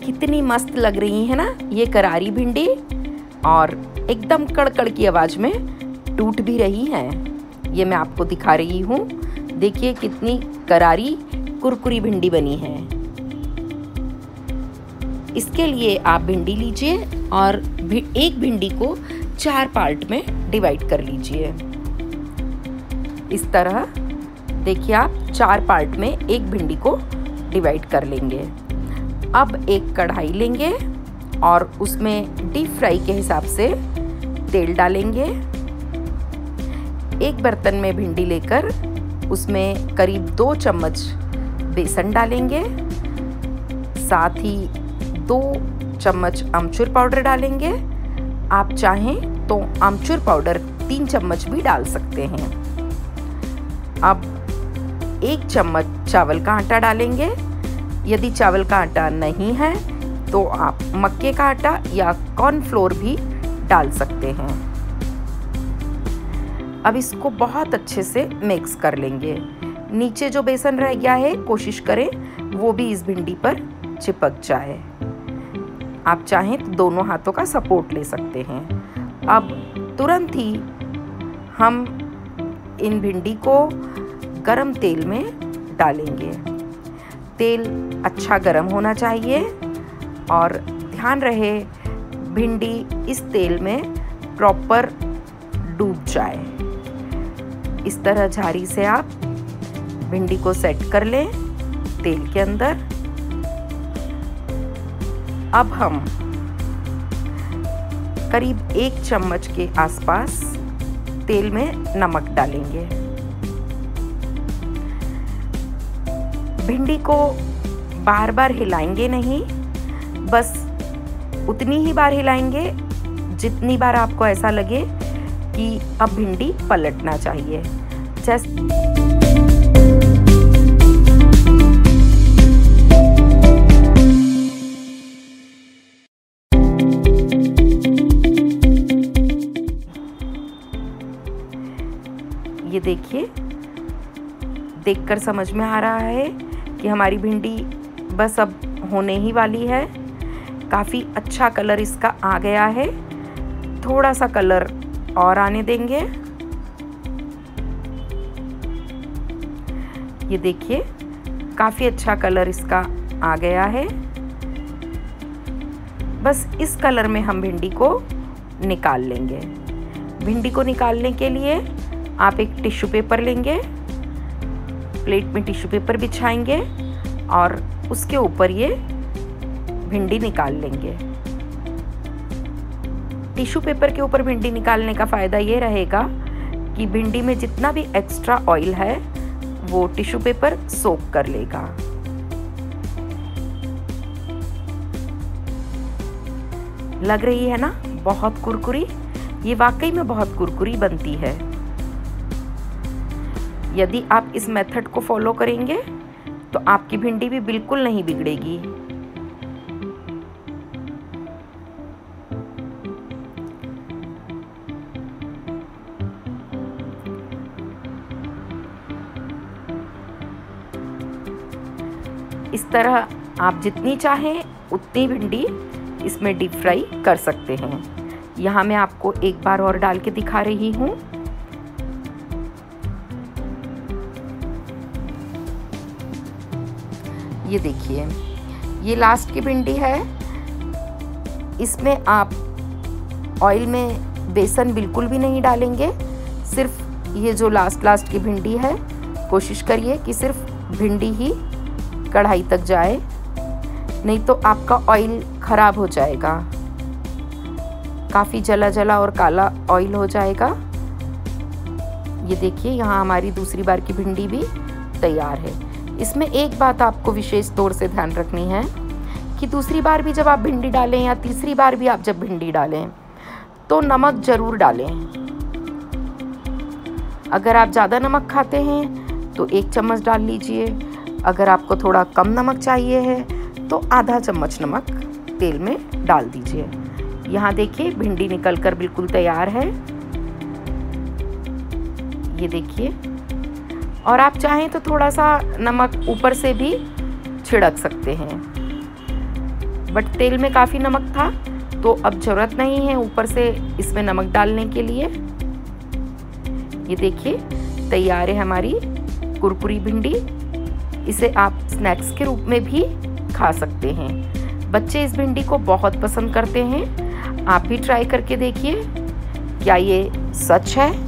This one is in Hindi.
कितनी मस्त लग रही है ना ये करारी भिंडी, और एकदम कड़कड़ की आवाज़ में टूट भी रही हैं। ये मैं आपको दिखा रही हूँ। देखिए कितनी करारी कुरकुरी भिंडी बनी है। इसके लिए आप भिंडी लीजिए और एक भिंडी को 4 पार्ट में डिवाइड कर लीजिए। इस तरह देखिए आप 4 पार्ट में एक भिंडी को डिवाइड कर लेंगे। अब एक कढ़ाई लेंगे और उसमें डीप फ्राई के हिसाब से तेल डालेंगे। एक बर्तन में भिंडी लेकर उसमें करीब 2 चम्मच बेसन डालेंगे, साथ ही 2 चम्मच अमचूर पाउडर डालेंगे। आप चाहें तो अमचूर पाउडर 3 चम्मच भी डाल सकते हैं। अब 1 चम्मच चावल का आटा डालेंगे। यदि चावल का आटा नहीं है तो आप मक्के का आटा या कॉर्नफ्लोर भी डाल सकते हैं। अब इसको बहुत अच्छे से मिक्स कर लेंगे। नीचे जो बेसन रह गया है कोशिश करें वो भी इस भिंडी पर चिपक जाए। आप चाहें तो दोनों हाथों का सपोर्ट ले सकते हैं। अब तुरंत ही हम इन भिंडी को गरम तेल में डालेंगे। तेल अच्छा गरम होना चाहिए और ध्यान रहे भिंडी इस तेल में प्रॉपर डूब जाए। इस तरह झाड़ी से आप भिंडी को सेट कर लें तेल के अंदर। अब हम करीब 1 चम्मच के आसपास तेल में नमक डालेंगे। भिंडी को बार बार हिलाएंगे नहीं, बस उतनी ही बार हिलाएंगे जितनी बार आपको ऐसा लगे कि अब भिंडी पलटना चाहिए। ये देखिए, देखकर समझ में आ रहा है कि हमारी भिंडी बस अब होने ही वाली है। काफ़ी अच्छा कलर इसका आ गया है। थोड़ा सा कलर और आने देंगे। ये देखिए काफ़ी अच्छा कलर इसका आ गया है। बस इस कलर में हम भिंडी को निकाल लेंगे। भिंडी को निकालने के लिए आप एक टिश्यू पेपर लेंगे, प्लेट में टिश्यू पेपर बिछाएंगे और उसके ऊपर ये भिंडी निकाल लेंगे। टिश्यू पेपर के ऊपर भिंडी निकालने का फ़ायदा ये रहेगा कि भिंडी में जितना भी एक्स्ट्रा ऑयल है वो टिश्यू पेपर सोक कर लेगा। लग रही है ना बहुत कुरकुरी? ये वाकई में बहुत कुरकुरी बनती है। यदि आप इस मेथड को फॉलो करेंगे तो आपकी भिंडी भी बिल्कुल नहीं बिगड़ेगी। इस तरह आप जितनी चाहें उतनी भिंडी इसमें डीप फ्राई कर सकते हैं। यहाँ मैं आपको एक बार और डाल के दिखा रही हूँ। ये देखिए, ये लास्ट की भिंडी है। इसमें आप ऑयल में बेसन बिल्कुल भी नहीं डालेंगे। सिर्फ ये जो लास्ट की भिंडी है, कोशिश करिए कि सिर्फ भिंडी ही कढ़ाई तक जाए, नहीं तो आपका ऑयल खराब हो जाएगा। काफ़ी जला जला और काला ऑयल हो जाएगा। ये देखिए, यहाँ हमारी दूसरी बार की भिंडी भी तैयार है। इसमें एक बात आपको विशेष तौर से ध्यान रखनी है कि दूसरी बार भी जब आप भिंडी डालें या तीसरी बार भी आप जब भिंडी डालें तो नमक ज़रूर डालें। अगर आप ज़्यादा नमक खाते हैं तो 1 चम्मच डाल लीजिए। अगर आपको थोड़ा कम नमक चाहिए है तो आधा चम्मच नमक तेल में डाल दीजिए। यहाँ देखिए, भिंडी निकलकर बिल्कुल तैयार है। ये देखिए, और आप चाहें तो थोड़ा सा नमक ऊपर से भी छिड़क सकते हैं। बट तेल में काफ़ी नमक था, तो अब ज़रूरत नहीं है ऊपर से इसमें नमक डालने के लिए। ये देखिए तैयार है हमारी कुरकुरी भिंडी। इसे आप स्नैक्स के रूप में भी खा सकते हैं। बच्चे इस भिंडी को बहुत पसंद करते हैं। आप भी ट्राई करके देखिए। क्या ये सच है?